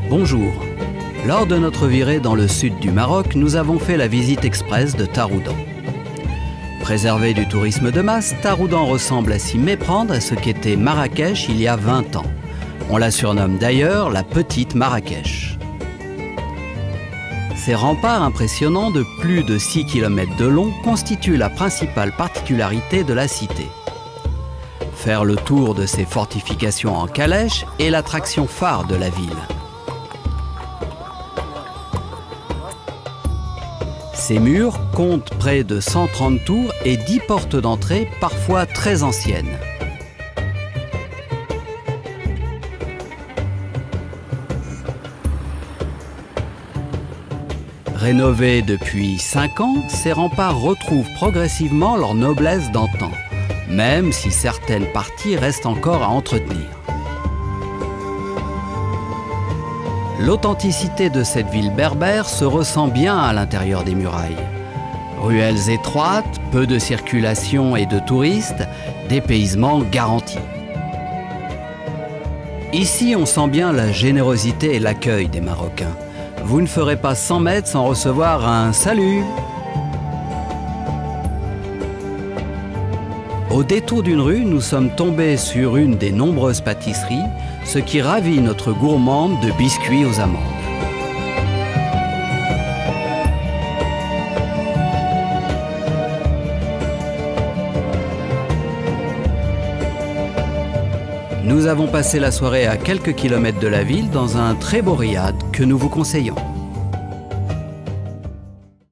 Bonjour. Lors de notre virée dans le sud du Maroc, nous avons fait la visite express de Taroudan. Préservé du tourisme de masse, Taroudan ressemble à s'y méprendre à ce qu'était Marrakech il y a 20 ans. On la surnomme d'ailleurs la petite Marrakech. Ces remparts impressionnants de plus de 6 km de long constituent la principale particularité de la cité. Faire le tour de ces fortifications en calèche est l'attraction phare de la ville. Ces murs comptent près de 130 tours et 10 portes d'entrée, parfois très anciennes. Rénovés depuis 5 ans, ces remparts retrouvent progressivement leur noblesse d'antan, même si certaines parties restent encore à entretenir. L'authenticité de cette ville berbère se ressent bien à l'intérieur des murailles. Ruelles étroites, peu de circulation et de touristes, dépaysement garanti. Ici, on sent bien la générosité et l'accueil des Marocains. Vous ne ferez pas 100 mètres sans recevoir un « salut ». Au détour d'une rue, nous sommes tombés sur une des nombreuses pâtisseries, ce qui ravit notre gourmande de biscuits aux amandes. Nous avons passé la soirée à quelques kilomètres de la ville dans un très beau riad que nous vous conseillons.